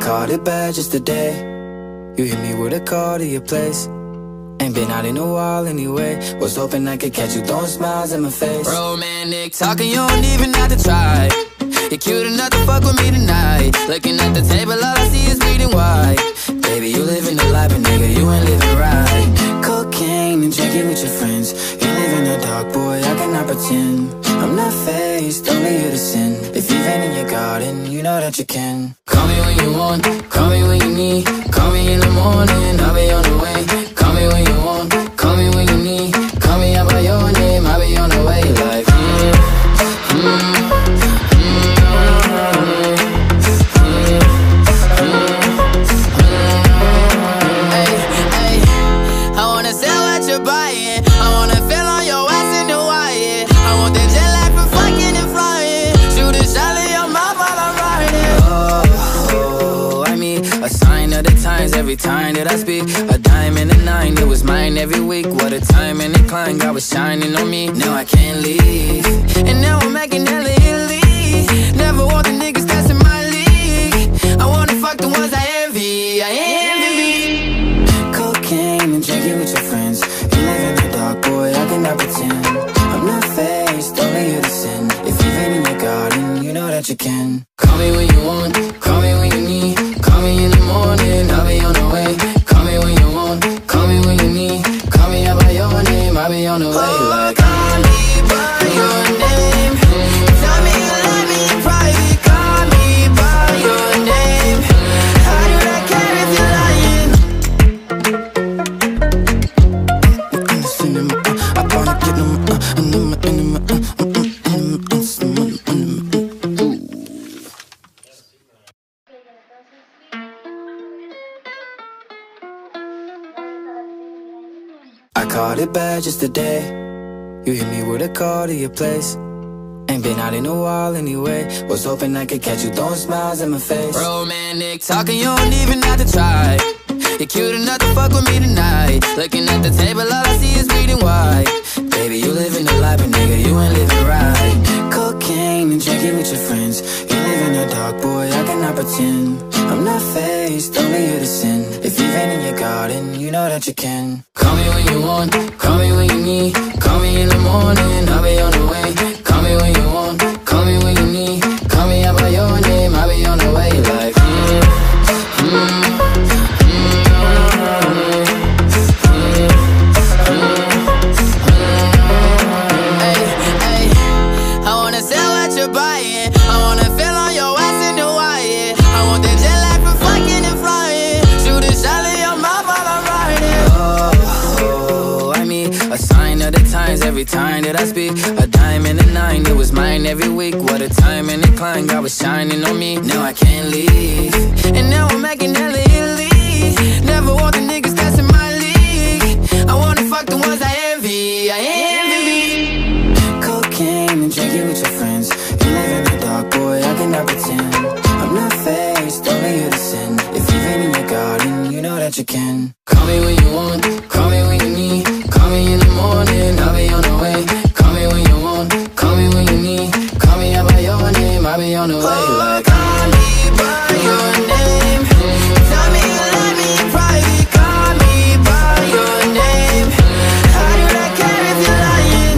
caught it bad just today. You hit me with a call to your place. Ain't been out in a while anyway. Was hoping I could catch you throwing smiles in my face. Romantic talking, you don't even have to try. You're cute enough to fuck with me tonight. Looking at the table, all I see is bleeding white. Baby, you living the life, but nigga, you ain't living right. Cocaine and drinking with your friends. You live in the dark, boy, I cannot pretend. I'm not fazed, only you to sin. If you've been in your garden, you know that you can. Call me when you want, call me when you need. Call me in the morning, I'll be on the way. Call me when you want, call me when you need. Call me out by your name, I'll be on the way. Like, I wanna sell what you're buying. I wanna feel on your ass in the wire. I want that jet lag from fucking and flying. Shoot a shot in your mouth while I'm riding. Oh, I mean, a sign of the times every time that I speak. A dime and a nine, it was mine every week. What a time and a climb, God was shining on me. Now I can't leave, and now I'm making hella Italy. Never want the niggas that's in my league. I wanna fuck the ones I envy. I envy. Cocaine and drinking with your friends. You live in the dark, boy, I cannot pretend. I'm not fazed, only you to sin. If you've been in your garden, you know that you can. Call me when you want, call me when you need. Call me in the morning, I'll be on the way. Call me when you want, call me when you need. Call me out by your name, I'll be on the way. Like, call me by your name. Tell me you love me in private. Call me by your name. How do I care if you're lying? I caught it bad just today. You hit me with a call to your place. Ain't been out in a while anyway. Was hoping I could catch you throwing smiles in my face. Romantic talking, you don't even have to try. You're cute enough to fuck with me tonight. Looking at the table, all I see is bleeding white. Baby, you living the life, but nigga, you ain't living right. Cocaine and drinking with your friends. You live in the dark, boy, I cannot pretend. I'm not fazed, only you to sin. If you've been in your garden, you know that you can. Call me when you want, call me when you need. Call me in the morning, I'll be on the way. Call me when you want, call me when you need. Call me out by your name, I'll be on the way. Like, I wanna sell what you're buying. I wanna feel on your ass in the wire. I want that jet lag from fucking and flying. Shoot a shot in your mouth while I'm riding. Oh, I mean, a sign of the times every time that I speak. A dime and a nine, it was mine every week. What a time and a climb, God was shining on me. Now I can't leave, and now I'm making hella Italy. Never want the niggas that's in my league. I wanna fuck the ones I envy. I envy. cocaine and drinking with your friends. You live in the dark, boy, I cannot pretend. I'm not fazed, only you to sin. If you've been in your garden, you know that you can. Call me when you want, call me when you need. Call me in the morning, I'll be on the way. Call me when you want, call me when you need. Call me out by your name, I'll be on the way. Like, call me by your name. Tell me you love me in private. Call me by your name. How do I care if you're lying?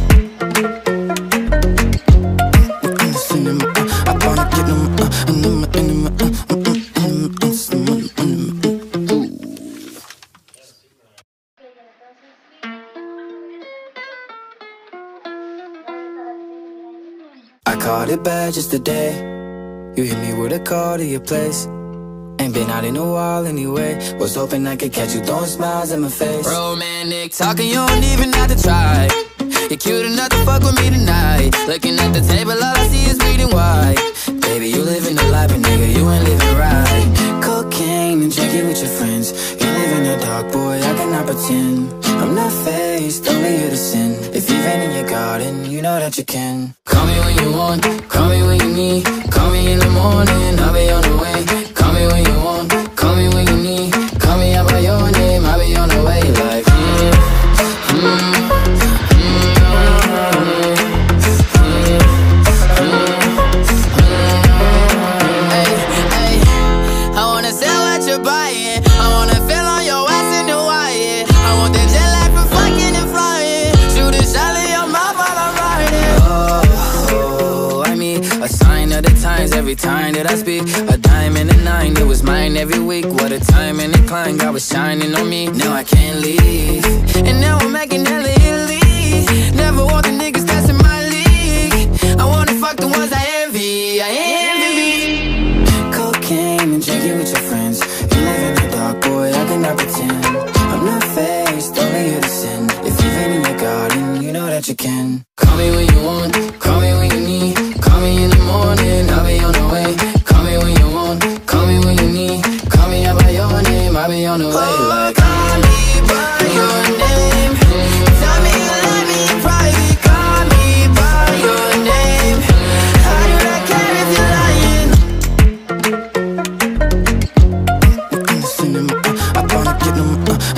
I caught it bad just today. You hit me with a call to your place. Ain't been out in a while anyway. Was hoping I could catch you throwing smiles in my face. Romantic talking, you don't even have to try. You're cute enough to fuck with me tonight. Looking at the table, all I see is bleeding white. Baby, you living the life, but nigga, you ain't living right. Cocaine and drinking with your friends. You live in the dark, boy, I cannot pretend. I'm not fazed, only you to sin. If you've been in your garden, you know that you can. Call me when you want, call me when you need. Call me in the morning, I'll be on the way. Call me when you want, call me when you need. Call me out by your name, I'll be on the way. Like, I every time that I speak. A dime and a nine, it was mine every week. What a time and a climb, God was shining on me. Now I can't leave, and now I'm making hella Italy. Never want the niggas that's in my league. I wanna fuck the ones I envy, I envy. Cocaine and drinking with your friends. You live in the dark, boy, I cannot pretend. I'm not faced, only here to sin. If you've been in your garden, you know that you can. Call me when you want, call me when you need. Call me in the morning, I'll be on the way. Call me when you want, call me when you need. Call me out by your name, I'll be on the way. Like, call me by your name. Tell me you love me in private. Call me by your name. How do I care if you're lying? I wanna get them.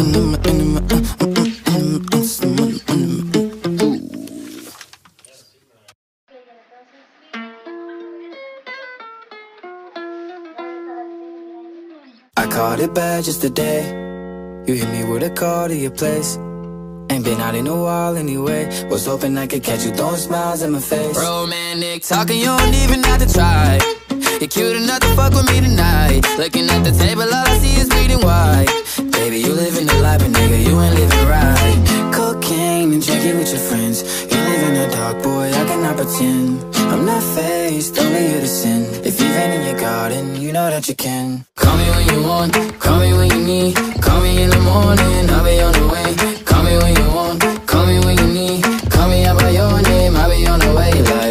I caught it bad just today. You hit me with a call to your place. Ain't been out in a while anyway. Was hoping I could catch you throwing smiles in my face. romantic talking, you don't even have to try. You're cute enough to fuck with me tonight. Looking at the table, all I see is bleeding white. Baby, you live in the life, but nigga, you ain't living right. Cocaine and drinking with your friends. You live in the dark, boy, I cannot pretend. I'm not faced, only here to sin. If you've been in your garden, you know that you can. Call me when you want, call me when you need. Call me in the morning, I'll be on the way. Call me when you want, call me when you need. Call me out by your name, I'll be on the way. Like,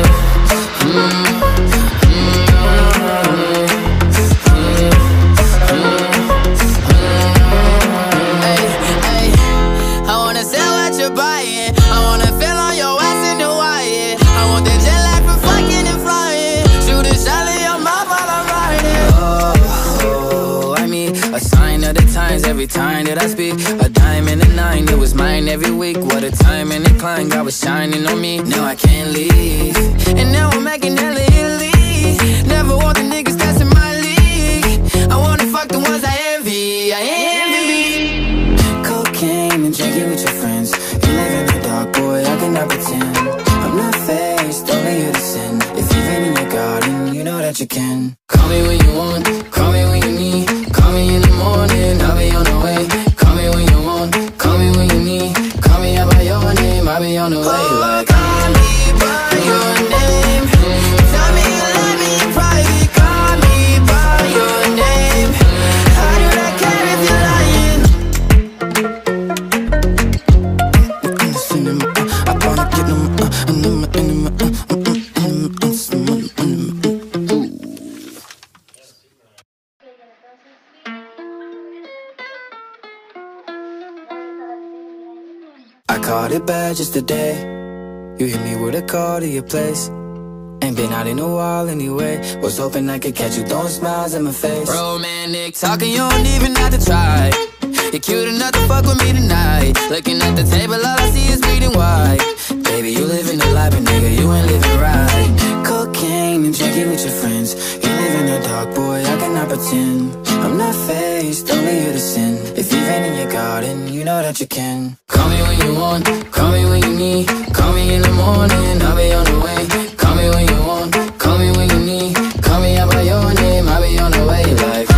I wanna sell what you're buying. I wanna feel on your ass in Hawaii. I want that jet lag for fucking and flying. Shoot a shot in your mouth while I'm riding. oh, I mean, a sign of the times every time that I speak. A dime and a nine, it was mine every week. What a time and a climb, God was shining on me. Now I can't leave, and now I'm making hella Italy. Never want the niggas that's in my league. I wanna fuck the ones I envy, I envy. Cocaine and drinking with your friends. You live in the dark, boy, I cannot pretend. I'm not faced, only here to sin. If you've been in your garden, you know that you can. Call me when you want, call me when you need. Call me in the morning, I'll be on the way. Call me when you want, call me when you need. Call me out by your name, I'll be on the way. Like, call me by your name. Tell me you love me in private. Call me by your name. How do I care if you're lying? I wanna get them. I caught it bad just today. You hit me with a call to your place. Ain't been out in a while anyway. Was hoping I could catch you throwing smiles in my face. romantic talking, you don't even have to try. You're cute enough to fuck with me tonight. Looking at the table, all I see is bleeding white. Baby, you live in the life, but nigga, you ain't living right. Cocaine and drinking with your friends. You live in the dark, boy, I cannot pretend. I'm not faced, only here to sin. If you've been in your garden, you know that you can. Call me when you want, call me when you need. Call me in the morning, I'll be on the way. Call me when you want, call me when you need. Call me out by your name, I'll be on the way. Like,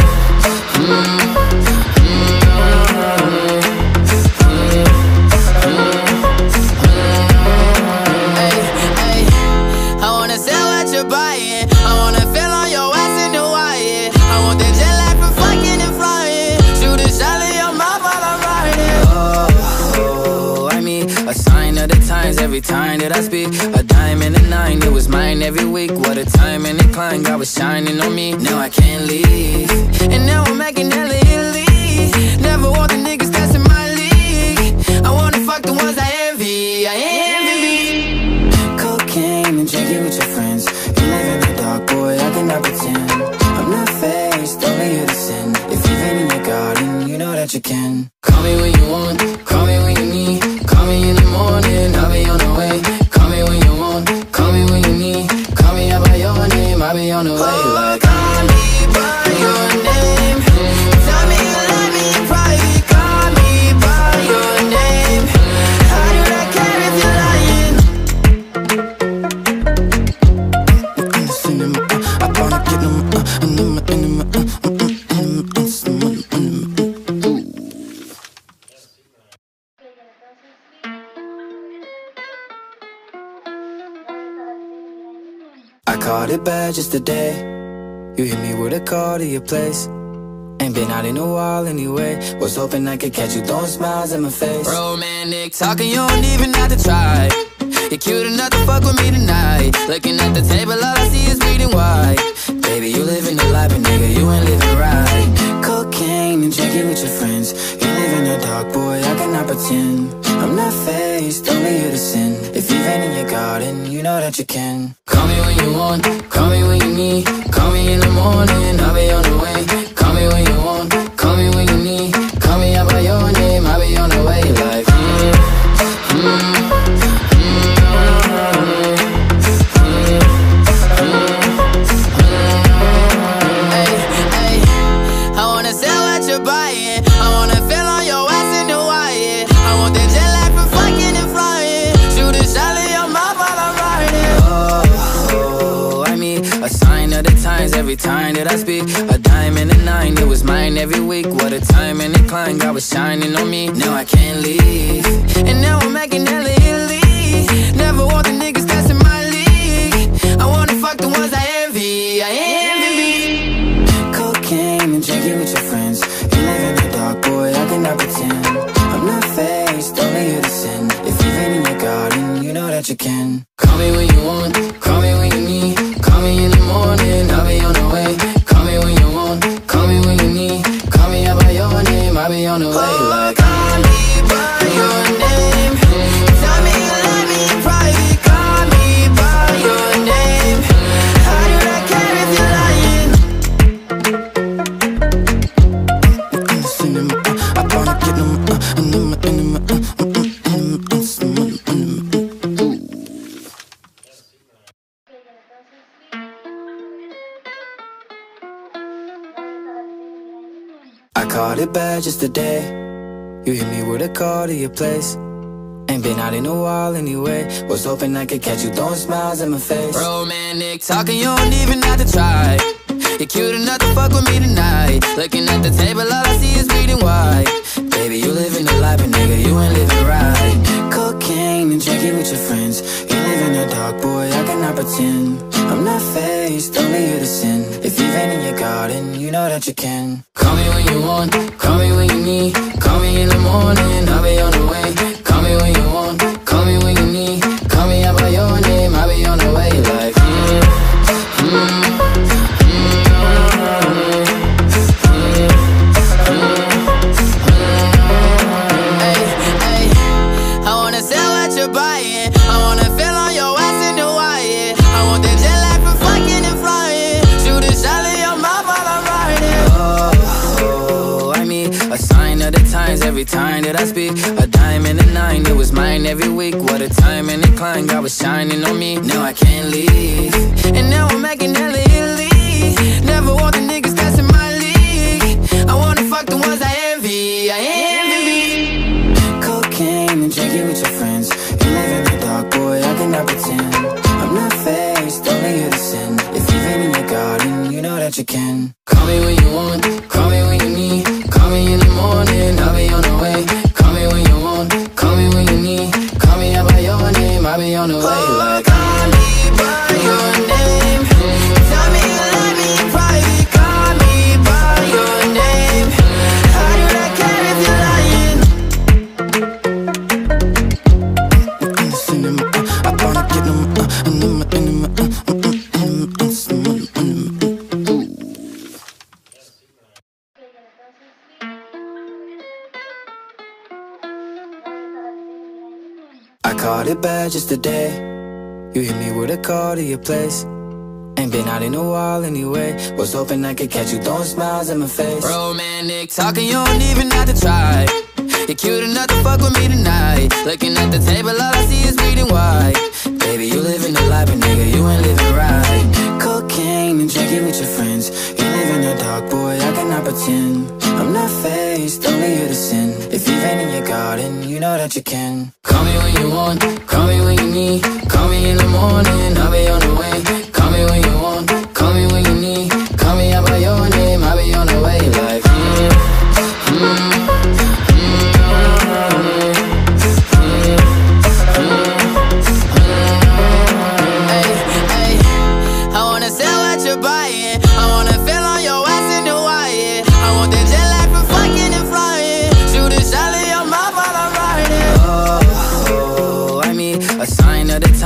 I wanna sell what you're buying. I wanna feel on your ass in Hawaii. I want that jet lag for fucking and flying. Shoot a shot in your mouth while I'm riding. oh, I mean, a sign of the times every time that I speak. A dime and a nine, it was mine every week. What a time and a climb, God was shining on me. Now I can't leave, and now I'm making hella Italy. Never want the niggas that's in my league. I wanna fuck the ones I envy, I envy. Cocaine and drinking with your friends. You live in the dark, boy, I cannot pretend. I'm not faced, only here to sin. If you've been in your garden, you know that you can. Call me when you want, call me when you need. Call me in the morning, I'll be on the way. Call me when you want, call me when you need. Call me out by your name, I'll be on the way. Like, call me by your name. Tell me you love me in private. Call me by your name. How do I care if you're lying? I caught it bad just today. You hit me with a call to your place. Ain't been out in a while anyway. Was hoping I could catch you throwing smiles in my face. Romantic talking, you don't even have to try. You're cute enough to fuck with me tonight. Looking at the table, all I see is bleeding white. Baby, you living the life, but nigga, you ain't living right. Cocaine and drinking with your friends. You live in the dark, boy, I cannot pretend. I'm not fazed, only you to sin. If you've been in your garden, you know that you can. Call me when you want, call me when you need. Call me in the morning, I'll be on the way. Call me when you want, call me when you need. Call me out by your name, I'll be on the way. Like I wanna sell what you're buying. I wanna feel on your ass in Hawaii. I want that jet lag from fucking and flying. Shoot a shot in your mouth while I'm riding. Oh, I mean, a sign of the times every time that I speak. A diamond and a 9, it was mine every week. What a time and a climb, God was shining on me. Now I can't leave, And now I'm making hella Italy. Never want the niggas that's in my league. I wanna fuck the ones I envy. I envy. cocaine and drinking with your friends. You live in the dark, boy, I cannot pretend. I'm not fazed, only you to sin. If you've been in your garden, you know that you can. Call me when you want, call me when you need. Call me in the morning, I'll be on the way. Call me when you want, call me when you need. Call me out by your name, I'll be on the way. Like call me by your name. Tell me you love me in private. Call me by your name. How do I care if you're lying? I wanna get them, I caught it bad just today. You hit me with a call to your place. Ain't been out in a while anyway. Was hoping I could catch you throwing smiles in my face. Romantic talking, you don't even have to try. You're cute enough to fuck with me tonight. Looking at the table, all I see is bleeding white. Baby, you living the life, but nigga, you ain't living right. Cocaine and drinking with your friends. You live in the dark, boy, I cannot pretend. I'm not fazed, only you to sin. If you've been in your garden, you know that you can. Call me when you want, call me when you need. Call me in the morning, I'll be on the way. Call me when you want, call me when you need. Call me out by your name, I'll be on the way. Like I wanna sell what you're buying. I wanna feel on your ass in Hawaii. I want that jet lag from fucking and flying. Shoot a shot in your mouth while I'm riding. Oh, I mean, a sign of the times every time that I speak. A diamond and a 9, it was mine every week. What a time and a climb, God was shining on me. Now I can't leave, And now I'm making hella Italy. Never want the niggas that's in my league. I wanna fuck the ones I envy. I envy. cocaine and drinking with your friends. You live in the dark, boy, I cannot pretend. I'm not fazed, only you to sin. If you've been in your garden, you know that you can. Call me when you want, call me when you need. Call me in the morning, I'll be on the way. Call me when you want, call me when you need. Call me out by your name, I'll be on the way. Like call me by your name. Tell me you love me in private. Call me by your name. How do I care if you're lying? I wanna get them, I caught it bad just today. You hit me with a call to your place. Ain't been out in a while anyway. Was hoping I could catch you throwing smiles in my face. Romantic talking, you don't even have to try. You're cute enough to fuck with me tonight. Looking at the table, all I see is bleeding white. Baby, you living the life, but nigga, you ain't living right. Cocaine and drinking with your friends. You live in the dark, boy, I cannot pretend. I'm not fazed, only you to sin. If you've been in your garden, you know that you can. Call me when you want, call me when you need. Call me in the morning, I'll be on the way. Call me when you want, call me when you need. Call me out by your name, I'll be on the way. Like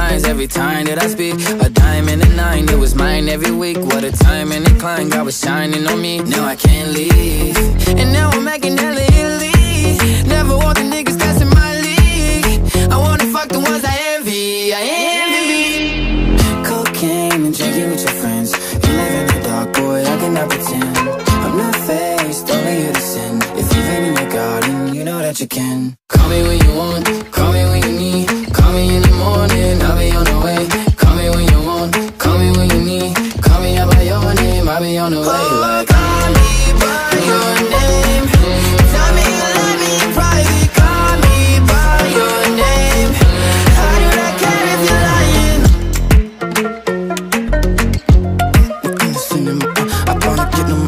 times every time that I speak. A dime and a nine, it was mine every week. What a time and a climb, God was shining on me. Now I can't leave, and now I'm making hella Italy. Never want the niggas that's in my league. I wanna fuck the ones I envy, I envy. Cocaine and drinking with your friends. You live in the dark, boy, I cannot pretend. I'm not faced, only you to sin. If you've been in your garden, you know that you can. Call me when you want, call me when you need. Call me in the morning, I'll be on the way. Call me when you want, call me when you need. Call me out by your name, I'll be on the way. Like, call me by your name. Tell me you love me in private. Call me by your name. How do I care if you're lying? I wanna get them.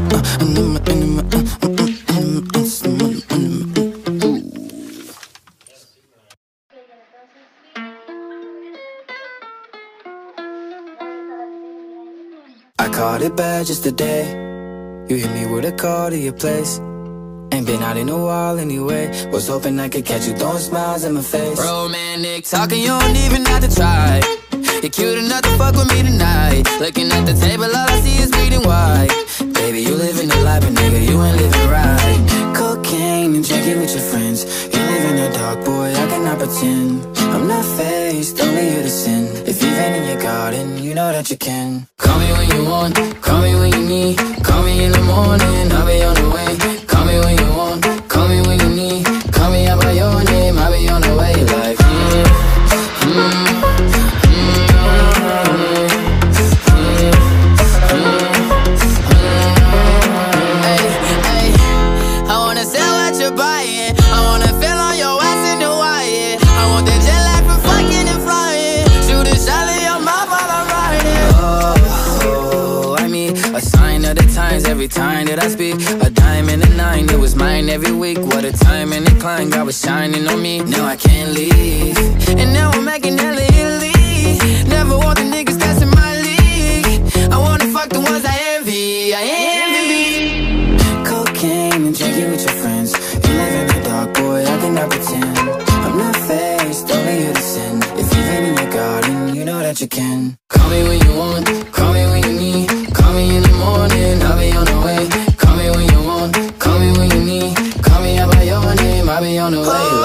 I caught it bad just today. You hit me with a call to your place. Ain't been out in a while anyway. Was hoping I could catch you throwing smiles in my face. romantic talking, you don't even have to try. You're cute enough to fuck with me tonight. Looking at the table, all I see is bleeding white. Baby, you living the life, but nigga, you ain't living right. Cocaine and drinking with your friends. You live in the dark, boy, I cannot pretend. I'm not faced, only you to sin. If you've been in your garden, you know that you can. Call me when you want, call me when you need. Call me in the morning, I'll be on the way. Call me when you want, call me when you need. Call me out by your name, I'll be on the way. Like, I wanna sell what you're buying. I wanna feel on your ass in the wire. I want that jet lag for fucking and flying. Shoot a shot in your mouth while I'm riding. oh, I mean, a sign of the times every time that I speak. A dime and a nine, it was mine every week. What a time and a climb, God was shining on me. Now I can't leave, and now I'm making hella Italy. Never want the niggas that's in my league. I wanna fuck the ones I envy, I envy. Cocaine and drinking with your friends. You live in the dark, boy, I cannot pretend. I'm not faced, only you to sin. If you've been in your garden, you know that you can. Call me when you want, call me when you need. Call me in the morning, I'll be on the way. Call me when you want, call me when you need. Call me out by your name, I'll be on the way.